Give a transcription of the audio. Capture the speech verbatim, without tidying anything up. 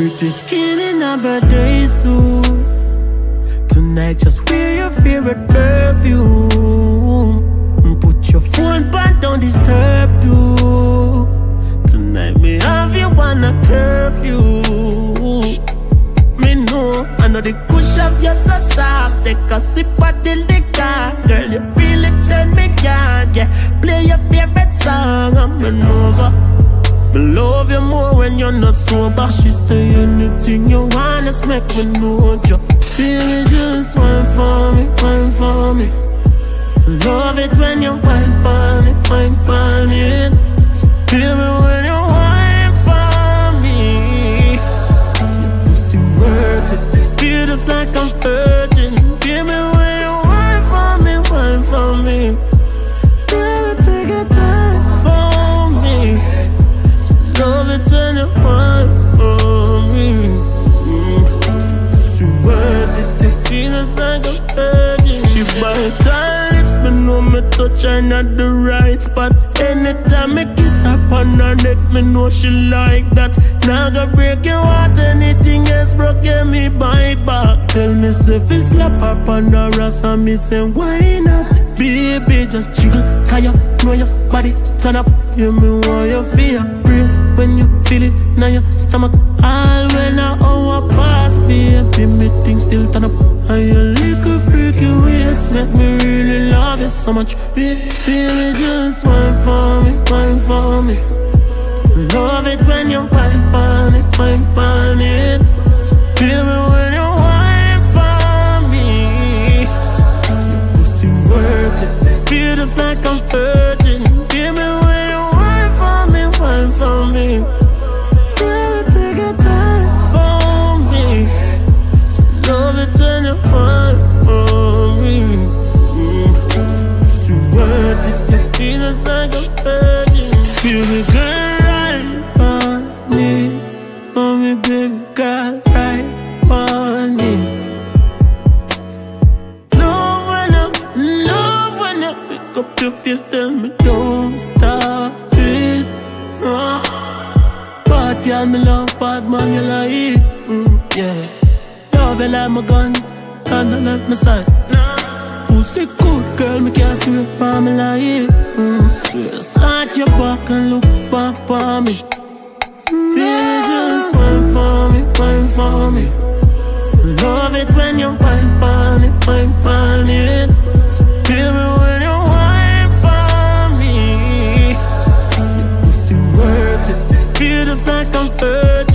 Pretty skin in a birthday suit. Tonight just wear your favorite perfume. Put your phone back, don't disturb too. Tonight me have you on a curfew. Me know, I know the push of your so soft. Take a sip of the liquor. Girl, you really turn me on, yeah. Play your favorite song, I'm an over. Me love you more when you're not sober. She say anything you want, just make me know you. Baby, just wine for me, wine for me. Love it when you wine for me, wine for me. Baby, when you wine for me, your pussy worth it. Feel just like I'm virgin. Baby, when you wine for me, wine for me. Baby, take your time for me. Love it when you wine for me. She worth it. Feel just like I'm virgin. She bite her lips, me know me touch her not the right spot. Anytime me kiss her on her neck, me know she like that. Now go break your heart, anything else broke, yeah, me bite back. Tell me if you slap her on her ass, and me say why not? Baby, just jiggle, cause you know your body turn up. You me want you feel your brace when you feel it now your stomach. All when I hour pass, baby, me things still turn up. And your little freaky ways make me really love you so much. Baby, baby, just wine for me, wine for me. Love it when you wine for it, wine for it. Baby, when you wine for me, your pussy worth it. Feel just like I'm virgin. Baby, when you wine for me, wine for me. Baby, take your time for me. Love it when you wine for me. She worth it. Feel just like I'm virgin. Baby girl, right on it. For me, baby girl, right on it. Love when I, love when I pick up your face, tell me don't stop it. uh. Bad girl, me love, bad man, you like it. mm, Yeah, love you like my gun, and I left my side. Pussy good, girl, me can't swear for me like it. mm, Swear, search your back and look back for me. Baby, just wine for me, wine for me. Love it when you wine for it, wine for it. Baby, when you wine for me, your pussy worth it. Feel just like I'm virgin.